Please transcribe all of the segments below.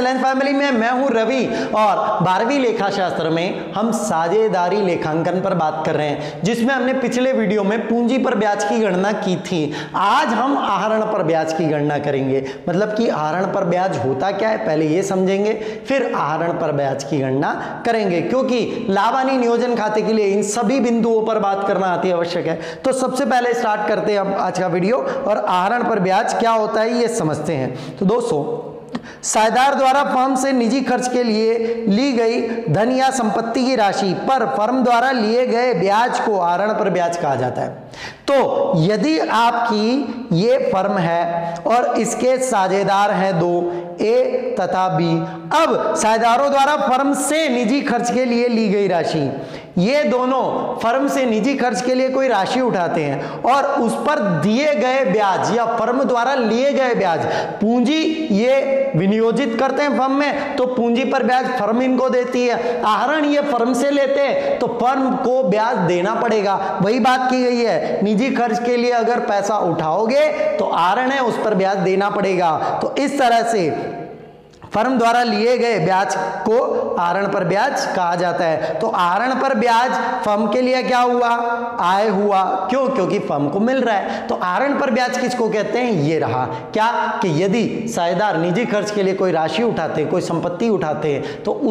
Excellence family में मैं हूं रवि और 12वीं लेखा शास्त्र में हम साझेदारी लेखांकन पर बात कर रहे हैं, जिसमें हमने पिछले वीडियो में पूंजी पर ब्याज की गणना की थी। आज हम आहरण पर ब्याज की गणना करेंगे। मतलब कि आहरण पर ब्याज होता क्या है पहले ये समझेंगे, फिर आहरण पर ब्याज की गणना करेंगे, क्योंकि लाभ हानि नियोजन खाते के लिए इन सभी बिंदुओं पर बात करना अति आवश्यक है। तो सबसे पहले स्टार्ट करते हैं हम आज का वीडियो और आहरण पर ब्याज क्या होता है ये समझते हैं। तो दोस्तों, साझेदार द्वारा फर्म से निजी खर्च के लिए ली गई धन या संपत्ति की राशि पर फर्म द्वारा लिए गए ब्याज को आहरण पर ब्याज कहा जाता है। तो यदि आपकी ये फर्म है और इसके साझेदार हैं दो, ए तथा बी। अब साझेदारों द्वारा फर्म से निजी खर्च के लिए ली गई राशि, ये दोनों फर्म से निजी खर्च के लिए कोई राशि उठाते हैं और उस पर दिए गए ब्याज या फर्म द्वारा लिए गए ब्याज, पूंजी ये विनियोजित करते हैं फर्म में, तो पूंजी पर ब्याज फर्म इनको देती है। आहरण ये फर्म से लेते हैं तो फर्म को ब्याज देना पड़ेगा। वही बात की गई है, निजी खर्च के लिए अगर पैसा उठाओगे तो आहरण है उस पर ब्याज देना पड़ेगा। तो इस तरह से फर्म द्वारा लिए गए ब्याज को आहरण पर ब्याज कहा जाता है। तो आहरण पर ब्याज फर्म के लिए क्या हुआ? आय हुआ। क्यों? क्योंकि फर्म को मिल रहा है। तो आहरण पर ब्याज किसको कहते हैं? ये रहा क्या कि यदि साझेदार निजी खर्च के लिए कोई राशि उठाते हैं, कोई संपत्ति उठाते हैं, तो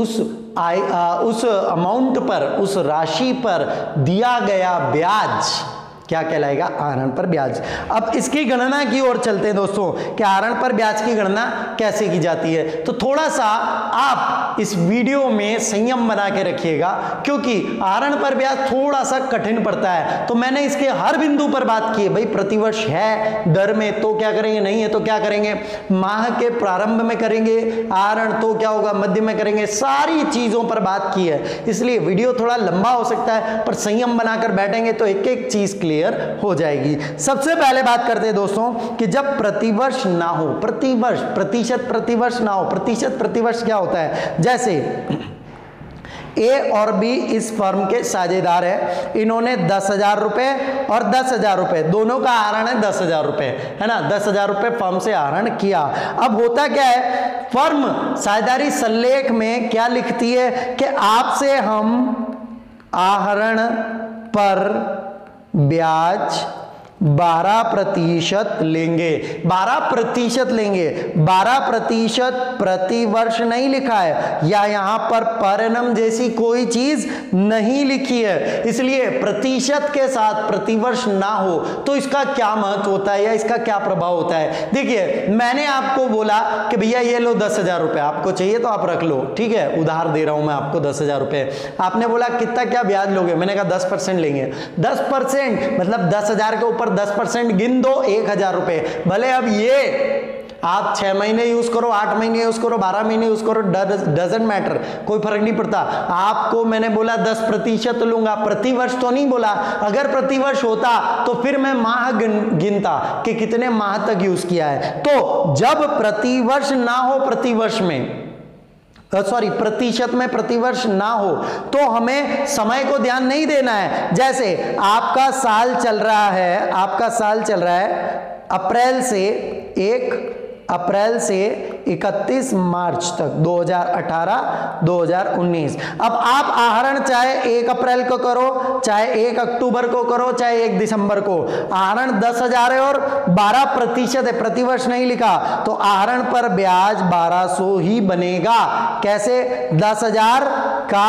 उस अमाउंट पर, उस राशि पर दिया गया ब्याज क्या कहलाएगा? आहरण पर ब्याज। अब इसकी गणना की ओर चलते हैं दोस्तों कि आहरण पर ब्याज की गणना कैसे की जाती है। तो थोड़ा सा आप इस वीडियो में संयम बना के रखिएगा, क्योंकि आहरण पर ब्याज थोड़ा सा कठिन पड़ता है। तो मैंने इसके हर बिंदु पर बात की है। भाई प्रतिवर्ष है दर में तो क्या करेंगे, नहीं है तो क्या करेंगे, माह के प्रारंभ में करेंगे आहरण तो क्या होगा, मध्य में करेंगे, सारी चीजों पर बात की है। इसलिए वीडियो थोड़ा लंबा हो सकता है, पर संयम बनाकर बैठेंगे तो एक एक चीज क्लियर हो जाएगी। सबसे पहले बात करते हैं दोस्तों कि जब प्रतिवर्ष ना हो, प्रतिवर्ष, प्रतिशत प्रतिवर्ष ना हो, प्रतिशत प्रतिवर्ष क्या होता है? जैसे ए और बी इस फर्म के साझेदार है, इन्होंने 10,000 रुपए और 10,000 रुपए, दोनों का आहरण है 10,000 रुपए, है ना। 10,000 रुपए फर्म से आहरण किया। अब होता क्या है, फर्म साझेदारी सल्लेख में क्या लिखती है कि आपसे हम आहरण पर ब्याज 12% लेंगे। 12% लेंगे। 12% प्रतिवर्ष नहीं लिखा है, या यहां पर एनम जैसी कोई चीज नहीं लिखी है, इसलिए प्रतिशत के साथ प्रतिवर्ष ना हो तो इसका क्या महत्व होता है या इसका क्या प्रभाव होता है। देखिए, मैंने आपको बोला कि भैया ये लो 10,000 रुपए, आपको चाहिए तो आप रख लो, ठीक है, उधार दे रहा हूं मैं आपको 10,000 रुपए। आपने बोला कितना क्या ब्याज लोगे? मैंने कहा 10% लेंगे। 10% मतलब 10,000 के ऊपर 10% गिन दो, 1,000 रुपए। भले अब ये आप 6 महीने यूज करो, 8 महीने यूज करो, 12 महीने यूज करो, डजंट मैटर, कोई फर्क नहीं पड़ता। आपको मैंने बोला 10% लूंगा, प्रतिवर्ष तो नहीं बोला। अगर प्रतिवर्ष होता तो फिर मैं माह गिनता कि कितने माह तक यूज किया है। तो जब प्रतिवर्ष ना हो, प्रतिवर्ष में प्रतिशत में प्रतिवर्ष ना हो, तो हमें समय को ध्यान नहीं देना है। जैसे आपका साल चल रहा है, आपका साल चल रहा है अप्रैल से 31 मार्च तक 2018-2019। अब आप आहरण चाहे 1 अप्रैल को करो, चाहे 1 अक्टूबर को करो, चाहे 1 दिसंबर को, आहरण 10,000 है और 12% है, प्रतिवर्ष नहीं लिखा, तो आहरण पर ब्याज 1200 ही बनेगा। कैसे? 10,000 का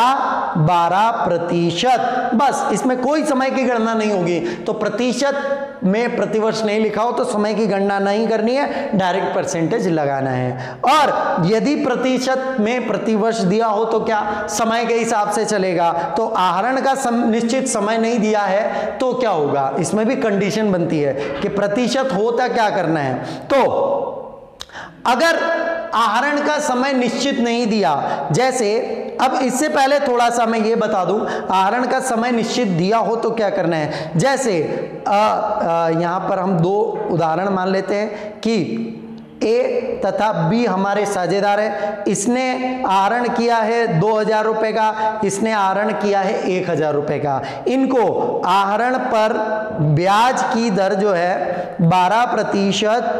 12%, बस, इसमें कोई समय की गणना नहीं होगी। तो प्रतिशत में प्रतिवर्ष नहीं लिखा हो तो समय की गणना नहीं करनी है, डायरेक्ट परसेंटेज लगाना है। और यदि प्रतिशत में प्रतिवर्ष दिया हो तो क्या समय के हिसाब से चलेगा। तो आहरण का निश्चित समय नहीं दिया है तो क्या होगा, इसमें भी कंडीशन बनती है कि प्रतिशत होता क्या करना है। तो अगर आहरण का समय निश्चित नहीं दिया, जैसे अब इससे पहले थोड़ा सा मैं ये बता दूं, आहरण का समय निश्चित दिया हो तो क्या करना है। जैसे यहां पर हम 2 उदाहरण मान लेते हैं कि ए तथा बी हमारे साझेदार है। इसने आहरण किया है 2,000 रुपए का, इसने आहरण किया है 1,000 रुपए का। इनको आहरण पर ब्याज की दर जो है 12%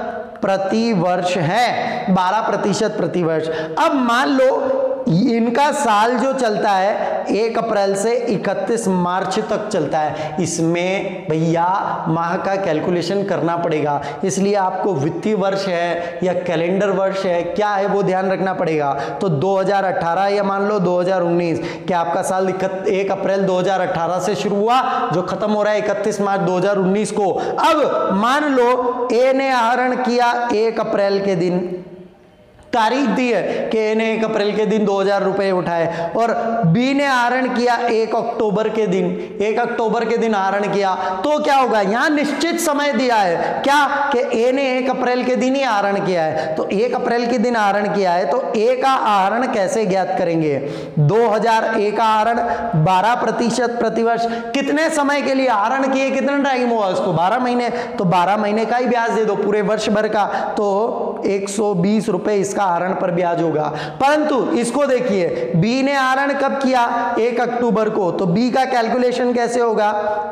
प्रति वर्ष है, 12% प्रति वर्ष। अब मान लो इनका साल जो चलता है 1 अप्रैल से 31 मार्च तक चलता है, इसमें भैया माह का कैलकुलेशन करना पड़ेगा, इसलिए आपको वित्तीय वर्ष है या कैलेंडर वर्ष है क्या है वो ध्यान रखना पड़ेगा। तो 2018 या मान लो 2019, क्या आपका साल 1 अप्रैल 2018 से शुरू हुआ जो खत्म हो रहा है 31 मार्च 2019 को। अब मान लो ए ने आहरण किया 1 अप्रैल के दिन, तारीख दी है कि ए ने 1 अप्रैल के दिन 2000 रुपए उठाए, और बी ने आहरण किया 1 अक्टूबर के दिन, 1 अक्टूबर के दिन आहरण किया, तो क्या होगा, यहां निश्चित समय दिया है क्या कि ए ने 1 अप्रैल के दिन ही आहरण किया है, तो 1 अप्रैल के दिन आहरण किया है, तो ए का आहरण कैसे ज्ञात करेंगे। 2000 ए का आहरण 12% प्रतिवर्ष, कितने समय के लिए आहरण किए, कितना टाइम हुआ उसको, 12 महीने, तो 12 महीने का ही ब्याज दे दो पूरे वर्ष भर का, तो 120 रुपए इसका आहरण पर ब्याज होगा। परंतु इसको देखिए बी ने आहरण कब किया 1 अक्टूबर को, तो बी का कैलकुलेशन कैसे होगा,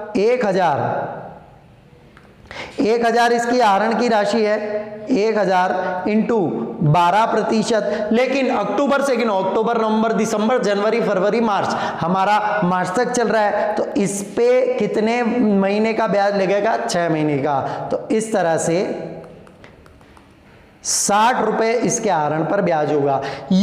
1000 इसकी आहरण की राशि है, 1000 इंटू 12%, लेकिन अक्टूबर से गिनो, अक्टूबर नवंबर दिसंबर जनवरी फरवरी मार्च, हमारा मार्च तक चल रहा है, तो इस पे कितने महीने का ब्याज लगेगा, 6 महीने का। तो इस तरह से 60 रुपए इसके आहरण पर ब्याज होगा।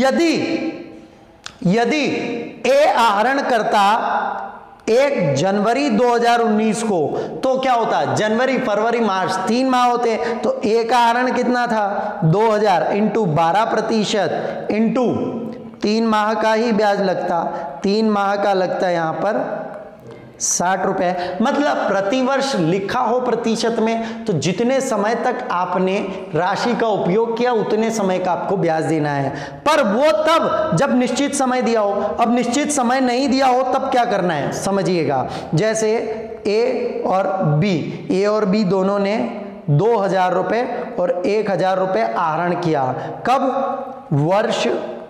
यदि ए आहरण करता 1 जनवरी 2019 को, तो क्या होता, जनवरी फरवरी मार्च 3 माह होते, तो ए का आहरण कितना था 2000 इंटू 12% इंटू 3 माह का ही ब्याज लगता, 3 माह का लगता यहां पर 60 रुपए। मतलब प्रतिवर्ष लिखा हो प्रतिशत में तो जितने समय तक आपने राशि का उपयोग किया उतने समय का आपको ब्याज देना है, पर वो तब जब निश्चित समय दिया हो। अब निश्चित समय नहीं दिया हो तब क्या करना है समझिएगा। जैसे ए और बी दोनों ने 2000 रुपए और 1000 रुपए आहरण किया, कब, वर्ष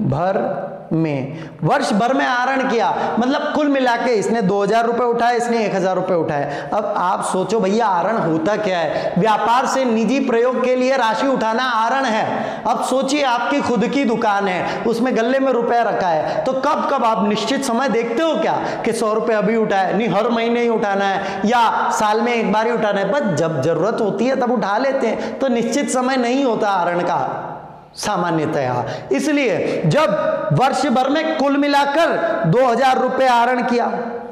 भर में आहरण किया, मतलब कुल मिला के इसने 2000 रुपए उठाए, इसने 1000 रुपए उठाए। अब आप सोचो भैया आहरण होता क्या है, व्यापार से निजी प्रयोग के लिए राशि उठाना आहरण है। अब सोचिए आपकी खुद की दुकान है, उसमें गल्ले में रुपया रखा है, तो कब कब आप निश्चित समय देखते हो क्या कि 100 रुपए अभी उठाए, नहीं हर महीने ही उठाना है या साल में एक बार ही उठाना है, बस जब जरूरत होती है तब उठा लेते हैं, तो निश्चित समय नहीं होता आहरण का सामान्यतया। इसलिए जब वर्ष भर में कुल मिलाकर 2000 रुपए आहरण किया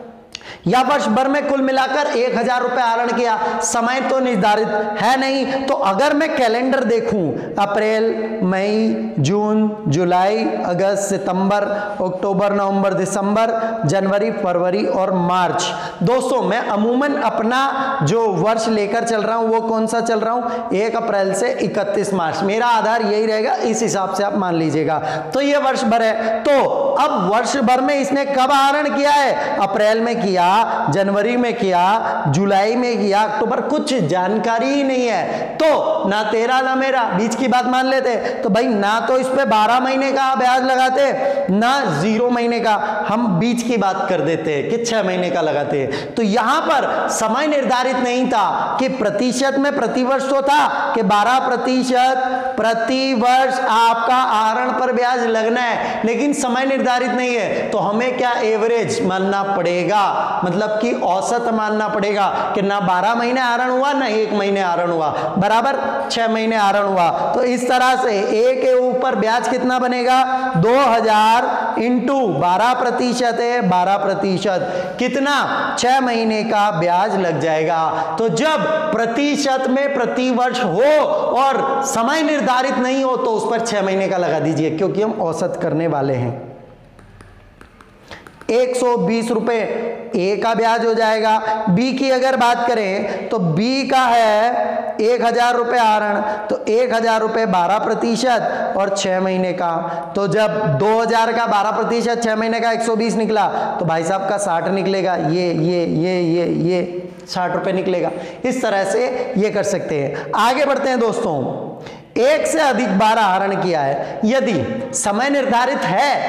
या वर्ष भर में कुल मिलाकर 1000 रुपए आहरण किया, समय तो निर्धारित है नहीं, तो अगर मैं कैलेंडर देखूं अप्रैल मई जून जुलाई अगस्त सितंबर अक्टूबर नवंबर दिसंबर जनवरी फरवरी और मार्च, दोस्तों मैं अमूमन अपना जो वर्ष लेकर चल रहा हूं वो कौन सा चल रहा हूं, 1 अप्रैल से 31 मार्च, मेरा आधार यही रहेगा, इस हिसाब से आप मान लीजिएगा। तो ये वर्ष भर है, तो अब वर्ष भर में इसने कब आहरण किया है, अप्रैल में किया, जनवरी में किया, जुलाई में किया, अक्टूबर, कुछ जानकारी ही नहीं है, तो ना तेरा ना मेरा, बीच की बात मान लेते, तो भाई ना तो इस पे 12 महीने का ब्याज लगाते ना 0 महीने का, हम बीच की बात कर देते हैं कि 6 महीने का लगाते हैं। तो यहां पर समय निर्धारित नहीं था कि प्रतिशत में प्रतिवर्ष तो था कि 12% प्रतिवर्ष आपका आहरण पर ब्याज लगना है, लेकिन समय निर्धारित नहीं है, तो हमें क्या एवरेज मानना पड़ेगा, मतलब कि औसत मानना पड़ेगा कि ना 12 महीने आहरण हुआ ना 1 महीने आहरण हुआ, बराबर 6 महीने आहरण हुआ। तो इस तरह से ए के ऊपर ब्याज कितना बनेगा, 2000 इंटू 12% है, 12% कितना, 6 महीने का ब्याज लग जाएगा। तो जब प्रतिशत में प्रतिवर्ष हो और समय निर्धारित नहीं हो तो उस पर 6 महीने का लगा दीजिए, क्योंकि हम औसत करने वाले हैं। 120 रुपए ए का ब्याज हो जाएगा। बी की अगर बात करें तो बी का है 1000 रुपए आहरण, तो 1000 रुपए 12% और 6 महीने का, तो जब 2000 का 12% 6 महीने का 120 निकला, तो भाई साहब का 60 निकलेगा, ये 60 रुपए निकलेगा। इस तरह से ये कर सकते हैं। आगे बढ़ते हैं दोस्तों, 1 से अधिक बार आहरण किया है, यदि समय निर्धारित है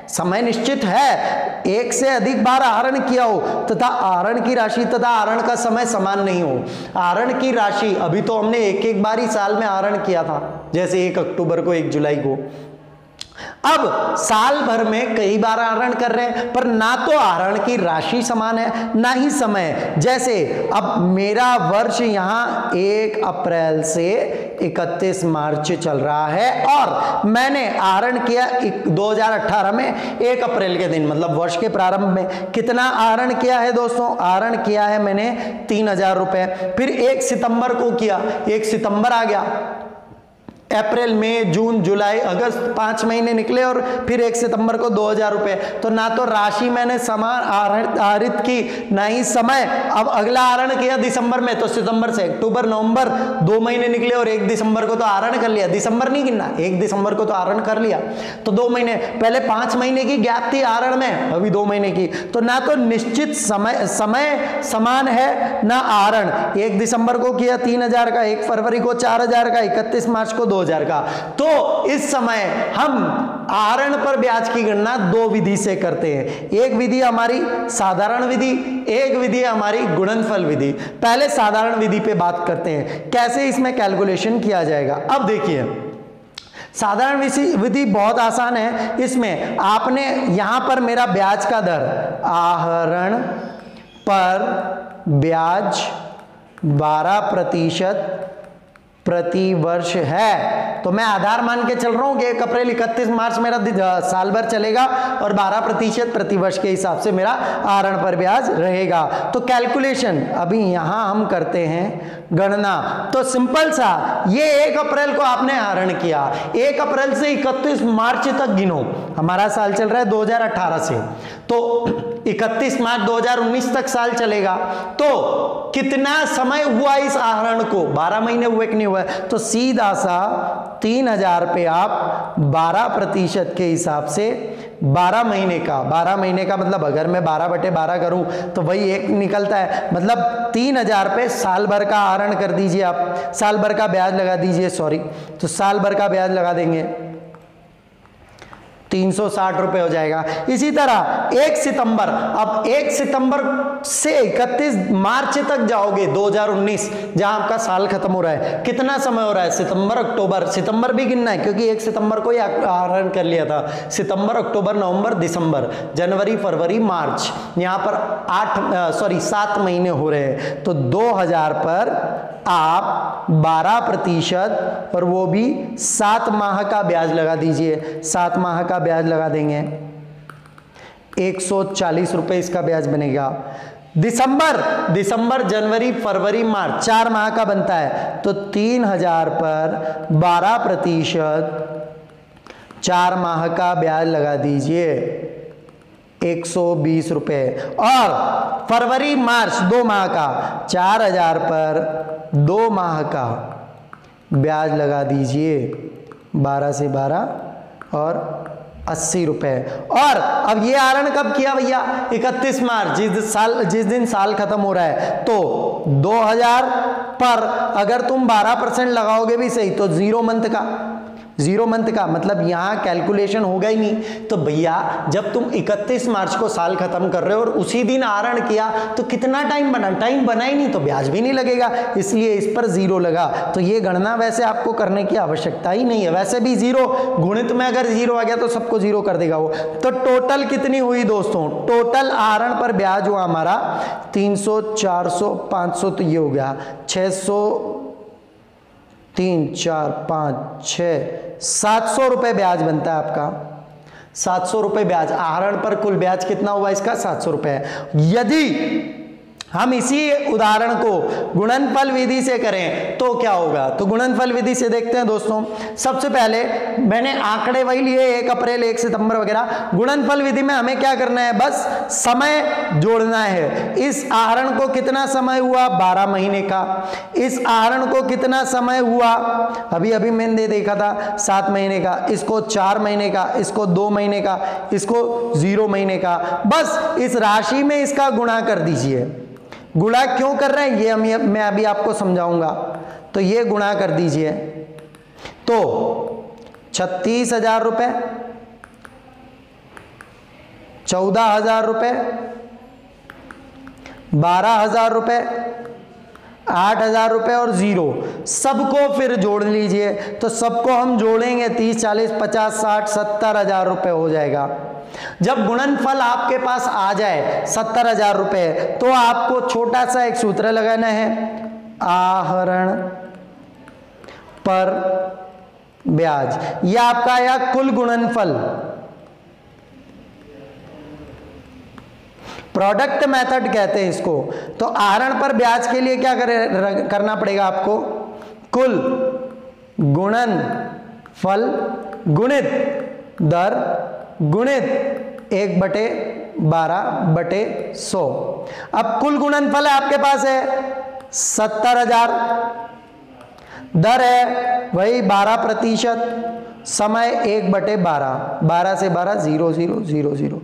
समय निश्चित है, एक से अधिक बार आहरण किया हो तथा आहरण की राशि तथा आहरण का समय समान नहीं हो। आहरण की राशि अभी तो हमने एक एक बार ही साल में आहरण किया था, जैसे 1 अक्टूबर को, 1 जुलाई को। अब साल भर में कई बार आहरण कर रहे हैं, पर ना तो आहरण की राशि समान है ना ही समय। जैसे अब मेरा वर्ष यहां 1 अप्रैल से 31 मार्च चल रहा है और मैंने आहरण किया 2018 में 1 अप्रैल के दिन, मतलब वर्ष के प्रारंभ में। कितना आहरण किया है दोस्तों? आहरण किया है मैंने 3000 रुपए। फिर 1 सितंबर को किया, 1 सितंबर आ गया, अप्रैल, मई, जून, जुलाई, अगस्त, 5 महीने निकले और फिर 1 सितंबर को 2000 रुपए। तो ना तो राशि मैंने समान आहरित की ना ही समय। अब अगला आहरण किया दिसंबर में, तो सितंबर से अक्टूबर, नवंबर, 2 महीने निकले और 1 दिसंबर को तो आहरण कर लिया। दिसंबर नहीं गिनना, 1 दिसंबर को तो आहरण कर लिया, तो 2 महीने। पहले 5 महीने की गैप थी आहरण में, अभी 2 महीने की। तो ना तो निश्चित समय समान है ना आहरण। 1 दिसंबर को किया 3000 का, 1 फरवरी को 4000 का, 31 मार्च को 2000 का। तो इस समय हम आहरण पर ब्याज की गणना 2 विधि से करते हैं। एक विधि हमारी साधारण विधि, एक विधि हमारी गुणनफल विधि। पहले साधारण विधि पे बात करते हैं, कैसे इसमें कैलकुलेशन किया जाएगा। अब देखिए, साधारण विधि बहुत आसान है। इसमें आपने यहां पर मेरा ब्याज का दर, आहरण पर ब्याज 12% प्रति वर्ष है, तो मैं आधार मान के चल रहा हूं कि 1 अप्रैल 31 मार्च मेरा साल भर चलेगा और 12% प्रति वर्ष के हिसाब से मेरा आहरण पर ब्याज रहेगा। तो कैलकुलेशन अभी यहां हम करते हैं गणना। तो सिंपल सा, ये 1 अप्रैल को आपने आहरण किया, 1 अप्रैल से 31 मार्च तक गिनो। हमारा साल चल रहा है 2018 से, तो 31 मार्च 2019 तक साल चलेगा। तो कितना समय हुआ इस आहरण को? 12 महीने हुए कि नहीं हुए? तो सीधा सा 3000 पे आप 12% के हिसाब से 12 महीने का मतलब अगर मैं 12/12 करूं तो वही 1 निकलता है, मतलब 3000 पे साल भर का आहरण कर दीजिए आप, साल भर का ब्याज लगा दीजिए, सॉरी, तो साल भर का ब्याज लगा देंगे, 360 रुपए हो जाएगा। इसी तरह 1 सितंबर, अब 1 सितंबर से 31 मार्च तक जाओगे 2019, जहां आपका साल खत्म हो रहा है, कितना समय हो रहा है? सितंबर, अक्टूबर, सितंबर भी गिनना है क्योंकि 1 सितंबर को ही आहरण कर लिया था। सितंबर, अक्टूबर, नवंबर, दिसंबर, जनवरी, फरवरी, मार्च, यहां पर 7 महीने हो रहे हैं। तो 2000 पर आप 12% और वो भी 7 माह का ब्याज लगा दीजिए। 7 माह का ब्याज लगा देंगे, 140 रुपए इसका ब्याज बनेगा। दिसंबर, जनवरी, फरवरी, मार्च, 4 माह का बनता है। तो 3000 पर 12%, 4 माह का ब्याज लगा दीजिए, 120 रुपए। और फरवरी, मार्च, 2 माह का, 4000 पर 2 माह का ब्याज लगा दीजिए, 12 से 12 और 80 रुपए। और अब ये आहरण कब किया भैया? 31 मार्च, जिस दिन साल खत्म हो रहा है। तो 2000 पर अगर तुम 12% लगाओगे भी सही, तो 0 मंथ का मतलब यहां कैलकुलेशन होगा ही नहीं। तो भैया जब तुम 31 मार्च को साल खत्म कर रहे हो और उसी दिन आहरण किया, तो कितना टाइम बना ही नहीं, तो ब्याज भी नहीं लगेगा, इसलिए इस पर 0 लगा। तो ये गणना वैसे आपको करने की आवश्यकता ही नहीं है, वैसे भी 0 गुणित में अगर 0 आ गया तो सबको 0 कर देगा वो। तो टोटल कितनी हुई दोस्तों? टोटल आहरण पर ब्याज हुआ हमारा 300, 400, 500, तो ये हो गया 600, 3, 4, 5, 6, 700 रुपए ब्याज बनता है आपका। 700 रुपए ब्याज, आहरण पर कुल ब्याज कितना हुआ इसका? 700 रुपए। यदि हम इसी उदाहरण को गुणनफल विधि से करें तो क्या होगा? तो गुणनफल विधि से देखते हैं दोस्तों। सबसे पहले मैंने आंकड़े वही लिए, 1 अप्रैल, 1 सितंबर वगैरह। गुणनफल विधि में हमें क्या करना है? बस समय जोड़ना है। इस आहरण को कितना समय हुआ? 12 महीने का। इस आहरण को कितना समय हुआ? अभी मैंने देखा था 7 महीने का, इसको 4 महीने का, इसको 2 महीने का, इसको 0 महीने का। बस इस राशि में इसका गुणा कर दीजिए। गुणा क्यों कर रहे हैं ये मैं अभी आपको समझाऊंगा। तो ये गुणा कर दीजिए, तो 36,000 रुपए 14,000 रुपये, 12,000 रुपये, 8,000 रुपये और 0, सबको फिर जोड़ लीजिए। तो सबको हम जोड़ेंगे 30, 40, 50, 60, 70,000 रुपये हो जाएगा। जब गुणनफल आपके पास आ जाए 70,000 रुपये, तो आपको छोटा सा एक सूत्र लगाना है, आहरण पर ब्याज। यह आपका आया कुल गुणनफल। प्रोडक्ट मेथड कहते हैं इसको। तो आहरण पर ब्याज के लिए क्या करना पड़ेगा आपको, कुल गुणनफल गुणित दर गुणित 1/12/100। अब कुल गुणनफल है आपके पास है 70,000, दर है वही 12%, समय 1/12, 12 से 12 0 0 0 0,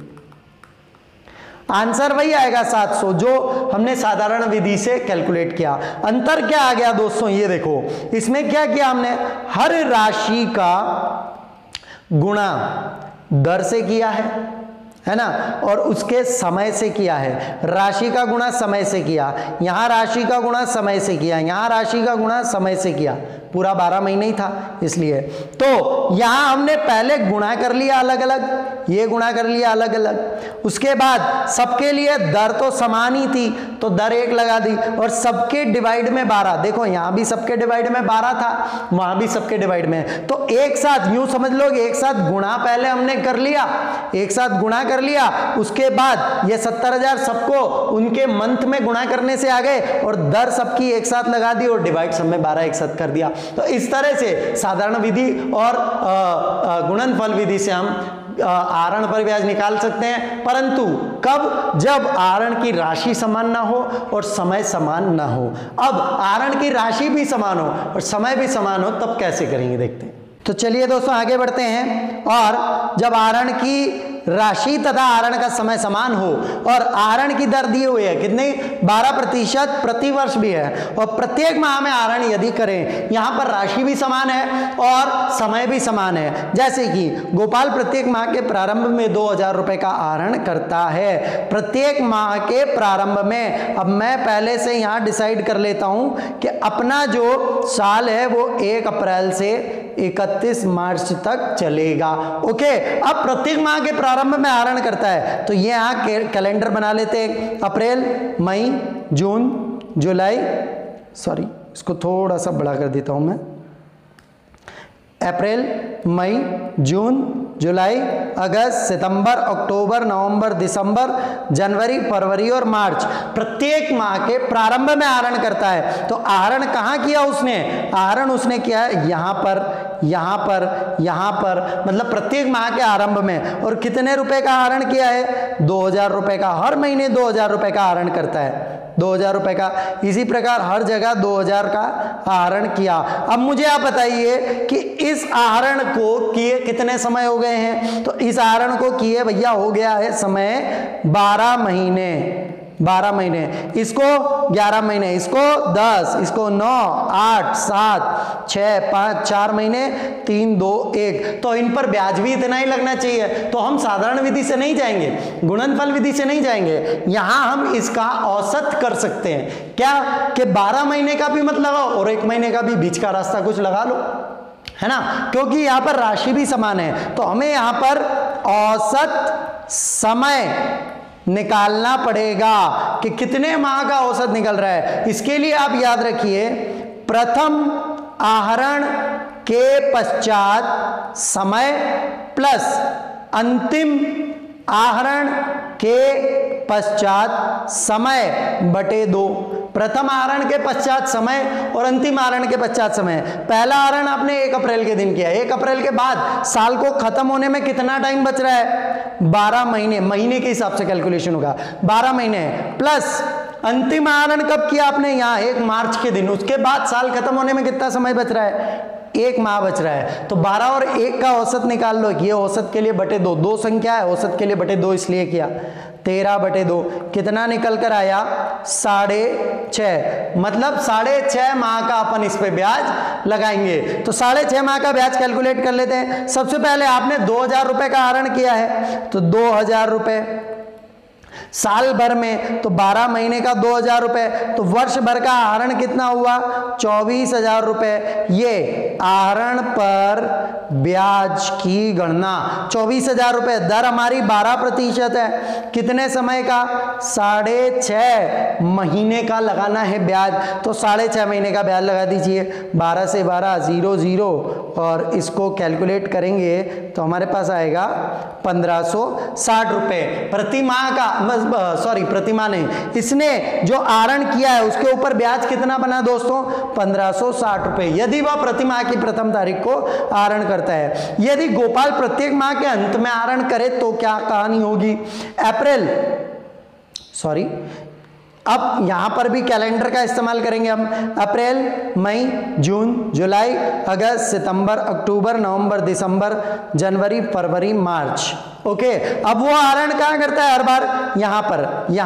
आंसर वही आएगा 700 जो हमने साधारण विधि से कैलकुलेट किया। अंतर क्या आ गया दोस्तों, ये देखो इसमें क्या किया हमने, हर राशि का गुणा दर से किया है ना, और उसके समय से किया है। राशि का गुणा समय से किया, यहां राशि का गुणा समय से किया, यहां राशि का गुणा समय से किया, पूरा 12 महीने ही था इसलिए। तो यहां हमने पहले गुणा कर लिया अलग अलग, ये गुणा कर लिया अलग अलग, उसके बाद सबके लिए दर तो समान ही थी तो दर 1 लगा दी, और सबके डिवाइड में 12, देखो यहां भी सबके डिवाइड में 12 था, वहां भी सबके डिवाइड में, तो एक साथ यूं समझ लो एक साथ गुणा पहले हमने कर लिया, एक साथ गुणा कर लिया, उसके बाद ये 70,000 सबको उनके मंथ में गुणा करने से आ गए और दर सबकी एक साथ लगा दी और डिवाइड सब में 12 एक साथ कर दिया। तो इस तरह से साधारण विधि और गुणनफल विधि से हम आहरण पर ब्याज निकाल सकते हैं, परंतु कब, जब आहरण की राशि समान ना हो और समय समान ना हो। अब आहरण की राशि भी समान हो और समय भी समान हो, तब कैसे करेंगे देखते हैं। तो चलिए दोस्तों आगे बढ़ते हैं। और जब आहरण की राशि तथा आहरण का समय समान हो और आहरण की दर दी हुई है कितनी, 12% प्रति वर्ष भी है, और प्रत्येक माह में आहरण यदि करें, यहां पर राशि भी समान है और समय भी समान है। जैसे कि गोपाल प्रत्येक माह के प्रारंभ में 2,000 रुपए का आहरण करता है, प्रत्येक माह के प्रारंभ में। अब मैं पहले से यहां डिसाइड कर लेता हूं कि अपना जो साल है वो 1 अप्रैल से 31 मार्च तक चलेगा। ओके, अब प्रत्येक माह के प्रारंभ में आहरण करता है, तो ये यहाँ कैलेंडर बना लेते हैं, अप्रैल, मई, जून, जुलाई, सॉरी इसको थोड़ा सा बड़ा कर देता हूं मैं, अप्रैल, मई, जून, जुलाई, अगस्त, सितंबर, अक्टूबर, नवंबर, दिसंबर, जनवरी, फरवरी और मार्च, प्रत्येक माह के प्रारंभ में आहरण करता है। तो आहरण कहाँ किया उसने, आहरण उसने किया है यहाँ पर, यहाँ पर, यहाँ पर, मतलब प्रत्येक माह के आरंभ में। और कितने रुपए का आहरण किया है, 2,000 रुपए का, हर महीने 2,000 रुपए का आहरण करता है, 2,000 रुपए का। इसी प्रकार हर जगह 2,000 का आहरण किया। अब मुझे आप बताइए कि इस आहरण को किए कितने समय हो गए हैं, तो इस आहरण को किए भैया हो गया है समय 12 महीने, 12 महीने, इसको 11 महीने, इसको 10, इसको 9, 8, 7, 6, 5, 4 महीने, 3, 2, 1। तो इन पर ब्याज भी इतना ही लगना चाहिए। तो हम साधारण विधि से नहीं जाएंगे, गुणनफल विधि से नहीं जाएंगे, यहां हम इसका औसत कर सकते हैं। क्या कि 12 महीने का भी मत लगाओ और 1 महीने का भी बीच का रास्ता कुछ लगा लो, है ना, क्योंकि यहां पर राशि भी समान है। तो हमें यहां पर औसत समय निकालना पड़ेगा कि कितने माह का औसत निकल रहा है। इसके लिए आप याद रखिए, प्रथम आहरण के पश्चात समय प्लस अंतिम आहरण के पश्चात समय बटे 2। प्रथम आहरण के पश्चात समय और अंतिम आहरण के पश्चात समय। पहला आहरण आपने 1 अप्रैल के दिन किया, 1 अप्रैल के बाद साल को खत्म होने में कितना टाइम बच रहा है, 12 महीने, महीने के हिसाब से कैलकुलेशन होगा, 12 महीने प्लस अंतिम आहरण कब किया आपने, यहाँ 1 मार्च के दिन, उसके बाद साल खत्म होने में कितना समय बच रहा है, एक माह बच रहा है, तो 12 और 1 का औसत निकाल लो। ये औसत के लिए बटे 2, 2 संख्या है, औसत के लिए बटे 2 इसलिए किया। 13 बटे 2 कितना निकल कर आया? 6.5, मतलब 6.5 माह का अपन इस पे ब्याज लगाएंगे। तो 6.5 माह का ब्याज कैलकुलेट कर लेते हैं। सबसे पहले आपने 2000 रुपए का आहरण किया है, तो 2000 रुपए साल भर में, तो 12 महीने का 2000 रुपए, तो वर्ष भर का आहरण कितना हुआ? 24,000 रुपए। ये आहरण पर ब्याज की गणना 24,000 रुपए, दर हमारी 12% है। कितने समय का? 6.5 महीने का लगाना है ब्याज, तो 6.5 महीने का ब्याज लगा दीजिए। 12 से 12 0 0, और इसको कैलकुलेट करेंगे तो हमारे पास आएगा 1560 रुपए प्रति माह का। सॉरी, प्रतिमाह नहीं, इसने जो आहरण किया है उसके ऊपर ब्याज कितना बना दोस्तों? 1560 रुपए, यदि वह प्रति माह की प्रथम तारीख को आहरण करता है। यदि गोपाल प्रत्येक माह के अंत में आहरण करे तो क्या कहानी होगी? अब यहां पर भी कैलेंडर का इस्तेमाल करेंगे हम। अप्रैल, मई, जून, जुलाई, अगस्त, सितंबर, अक्टूबर, नवंबर, दिसंबर, जनवरी, फरवरी, मार्च। ओके, अब वो आहरण कहां करता है? हर बार यहां पर,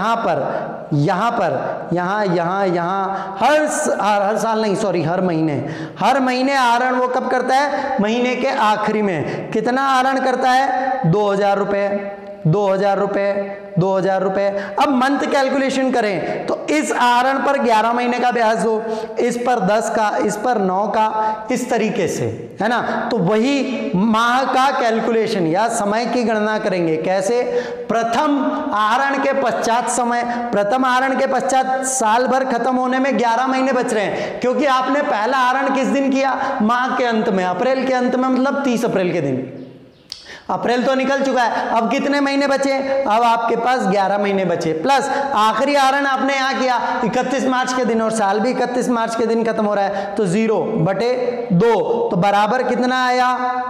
हर साल नहीं, सॉरी, हर महीने आहरण वो कब करता है? महीने के आखिरी में। कितना आहरण करता है? 2000 रुपए, 2000 रुपए। अब मंथ कैलकुलेशन करें तो इस आहरण पर 11 महीने का ब्याज हो, इस पर 10 का, इस पर 9 का, इस तरीके से, है ना। तो वही माह का कैलकुलेशन या समय की गणना करेंगे। कैसे? प्रथम आहरण के पश्चात समय, प्रथम आहरण के पश्चात साल भर खत्म होने में 11 महीने बच रहे हैं, क्योंकि आपने पहला आहरण किस दिन किया? माह के अंत में, अप्रैल के अंत में, मतलब 30 अप्रैल के दिन। अप्रैल तो निकल चुका है, अब कितने महीने बचे? अब आपके पास 11 महीने बचे, प्लस आखिरी आहरण आपने यहाँ किया 31 मार्च के दिन, और साल भी 31 मार्च के दिन खत्म हो रहा है, तो 0/2, तो बराबर कितना आया?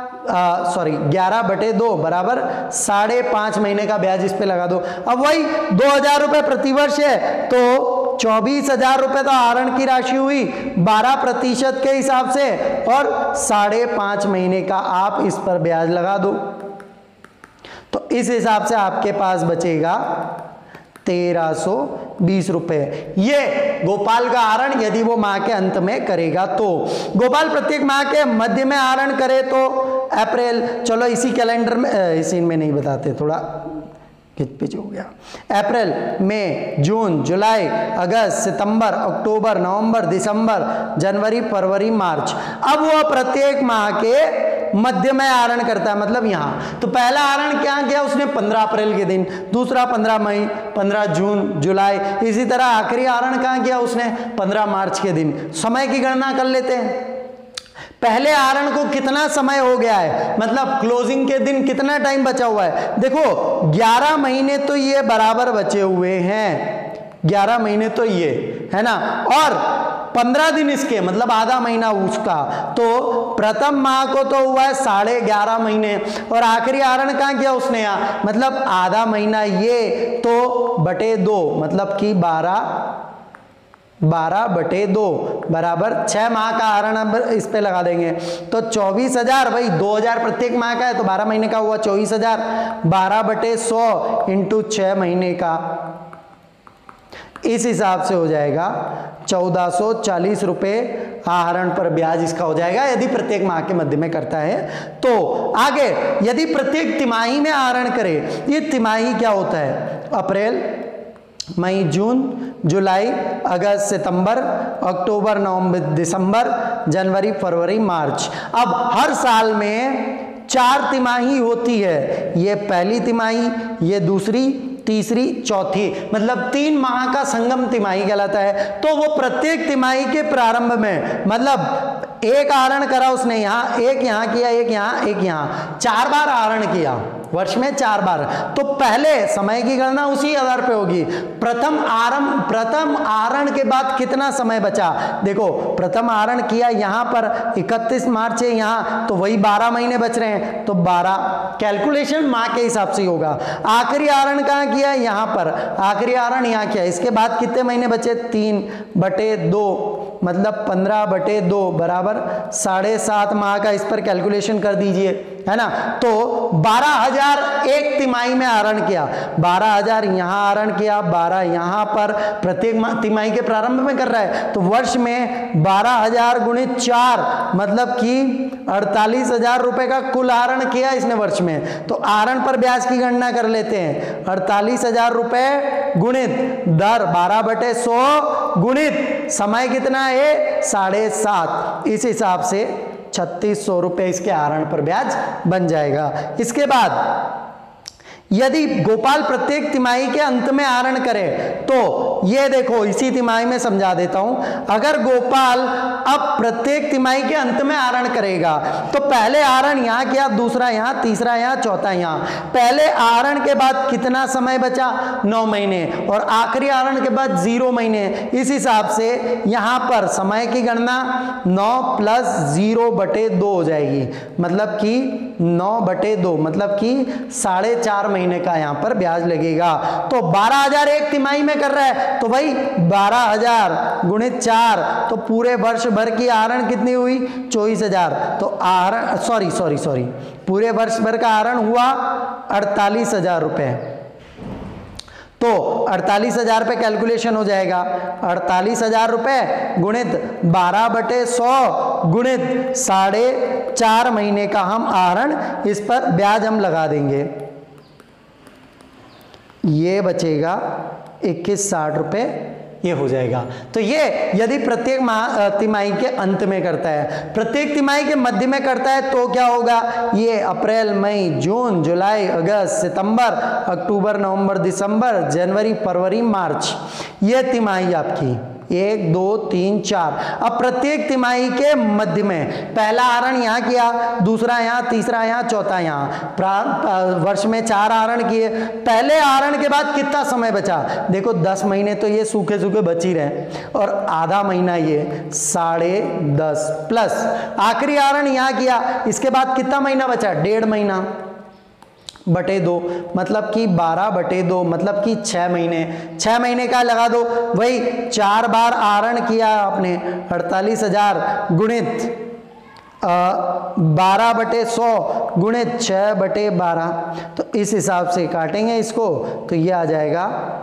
11/2 बराबर 5.5 महीने का ब्याज इस पे लगा दो। अब वही 2000 रुपए प्रतिवर्ष है, तो 24,000 रुपए तो आहरण की राशि हुई 12% के हिसाब से, और 5.5 महीने का आप इस पर ब्याज लगा दो। तो इस हिसाब से आपके पास बचेगा 1320 रुपए। ये गोपाल का आहरण यदि वो माह के अंत में करेगा तो। गोपाल प्रत्येक माह के मध्य में आहरण करे तो अप्रैल, चलो इसी कैलेंडर में, इसी में नहीं बताते, थोड़ा खिचपिच हो गया। अप्रैल, मई, जून, जुलाई, अगस्त, सितंबर, अक्टूबर, नवंबर, दिसंबर, जनवरी, फरवरी, मार्च। अब वह प्रत्येक माह के मध्य में आहरण करता है, मतलब यहां। तो पहला आहरण क्या किया उसने? 15 अप्रैल के दिन, दूसरा 15 मई, 15 जून, जुलाई, इसी तरह आखिरी आहरण कहां किया उसने? 15 मार्च के दिन। समय की गणना कर लेते हैं। पहले आहरण को कितना समय हो गया है, मतलब क्लोजिंग के दिन कितना टाइम बचा हुआ है? देखो 11 महीने तो ये बराबर बचे हुए हैं, 11 महीने तो ये है ना, और 15 दिन इसके, मतलब आधा महीना उसका। तो प्रथम माह को तो हुआ है 11.5 महीने, और आखिरी आहरण कहां किया उसने? यहाँ, मतलब आधा महीना ये, तो बटे 2, मतलब कि 12/2 बराबर 6 माह का आहरण इस पे लगा देंगे। तो 24,000, भाई 2000 प्रत्येक माह का है, तो 12 महीने का हुआ 24,000, 12/100 इंटू 6 महीने का, इस हिसाब से हो जाएगा 1440 रुपए आहरण पर ब्याज इसका हो जाएगा, यदि प्रत्येक माह के मध्य में करता है तो। आगे यदि प्रत्येक तिमाही में आहरण करे, ये तिमाही क्या होता है? अप्रैल, मई, जून, जुलाई, अगस्त, सितंबर, अक्टूबर, नवंबर, दिसंबर, जनवरी, फरवरी, मार्च। अब हर साल में 4 तिमाही होती है, ये पहली तिमाही, ये दूसरी, तीसरी, चौथी, मतलब 3 माह का संगम तिमाही कहलाता है। तो वो प्रत्येक तिमाही के प्रारंभ में, मतलब एक आहरण करा उसने यहाँ, एक यहाँ किया, एक यहाँ, एक यहाँ, 4 बार आहरण किया, वर्ष में 4 बार। तो पहले समय की गणना उसी आधार पे होगी। प्रथम आहरण के बाद कितना समय बचा, देखो प्रथम आहरण किया यहां पर 31 मार्च है यहां, तो वही 12 महीने बच रहे हैं, तो 12 कैलकुलेशन माह के हिसाब से होगा। आखिरी आहरण कहां किया, यहां पर आखिरी आहरण यहां किया, इसके बाद कितने महीने बचे, 3/2 मतलब 15/2 बराबर 7.5 माह का। इस पर कैलकुलेशन कर दीजिए, है ना। तो 12,000 एक तिमाही में आहरण किया, 12,000 यहां आहरण किया, 12 यहां पर, प्रत्येक तिमाही के प्रारंभ में कर रहा है, तो वर्ष में 12,000 गुणित 4 मतलब कि 48,000 रुपए का कुल आहरण किया इसने वर्ष में। तो आहरण पर ब्याज की गणना कर लेते हैं, 48,000 रुपए गुणित दर 12/100 गुणित समय कितना है 7.5, इस हिसाब से 3600 रुपए इसके आहरण पर ब्याज बन जाएगा। इसके बाद यदि गोपाल प्रत्येक तिमाही के अंत में आहरण करे, तो ये देखो इसी तिमाही में समझा देता हूं। अगर गोपाल अब प्रत्येक तिमाही के अंत में आहरण करेगा, तो पहले आहरण यहां किया, दूसरा यहां, तीसरा यहां, चौथा यहां। पहले आहरण के बाद कितना समय बचा, 9 महीने, और आखिरी आहरण के बाद 0 महीने। इस हिसाब से यहां पर समय की गणना 9 + 0/2 हो जाएगी, मतलब कि 9/2 मतलब कि 4.5 महीने का यहां पर ब्याज लगेगा। तो 12,000 एक तिमाही में कर रहा है, तो भाई 12,000 गुणित 4, तो पूरे वर्ष भर की आहरण कितनी हुई 24,000। तो आहरण सॉरी पूरे वर्ष भर का आहरण हुआ 48,000 रुपए। तो 48,000 पे कैलकुलेशन हो जाएगा, 48,000 रुपए गुणित 12/100 गुणित 4.5 महीने का हम आहरण, इस पर ब्याज हम लगा देंगे, ये बचेगा 2160 रुपए, ये हो जाएगा। तो ये यदि प्रत्येक तिमाही के अंत में करता है, प्रत्येक तिमाही के मध्य में करता है तो क्या होगा, ये अप्रैल, मई, जून, जुलाई, अगस्त, सितंबर, अक्टूबर, नवंबर, दिसंबर, जनवरी, फरवरी, मार्च, ये तिमाही आपकी 1 2 3 4। अब प्रत्येक तिमाही के मध्य में पहला आहरण यहां किया, दूसरा यहां, तीसरा यहां, चौथा यहां, वर्ष में 4 आहरण किए। पहले आहरण के बाद कितना समय बचा, देखो 10 महीने तो ये सूखे सूखे बच ही रहे, और आधा महीना ये 10.5 प्लस आखिरी आहरण यहां किया, इसके बाद कितना महीना बचा, 1.5 महीना बटे 2 मतलब कि 12/2 मतलब कि 6 महीने। 6 महीने का लगा दो, वही 4 बार आहरण किया आपने, 48,000 गुणित 12/100 गुणित 6/12, तो इस हिसाब से काटेंगे इसको, तो ये आ जाएगा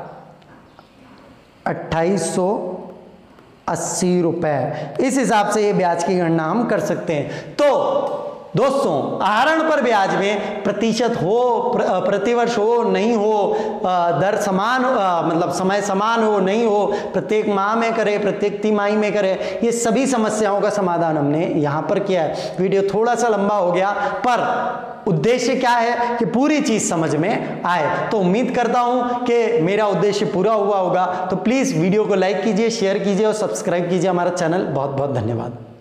2880 रुपए। इस हिसाब से ये ब्याज की गणना हम कर सकते हैं। तो दोस्तों, आहरण पर ब्याज में प्रतिशत हो, प्रतिवर्ष हो, नहीं हो, दर समान, मतलब समय समान हो, नहीं हो, प्रत्येक माह में करे, प्रत्येक तिमाही में करे, ये सभी समस्याओं का समाधान हमने यहाँ पर किया है। वीडियो थोड़ा सा लंबा हो गया, पर उद्देश्य क्या है कि पूरी चीज समझ में आए। तो उम्मीद करता हूं कि मेरा उद्देश्य पूरा हुआ होगा। तो प्लीज वीडियो को लाइक कीजिए, शेयर कीजिए और सब्सक्राइब कीजिए हमारा चैनल। बहुत बहुत धन्यवाद।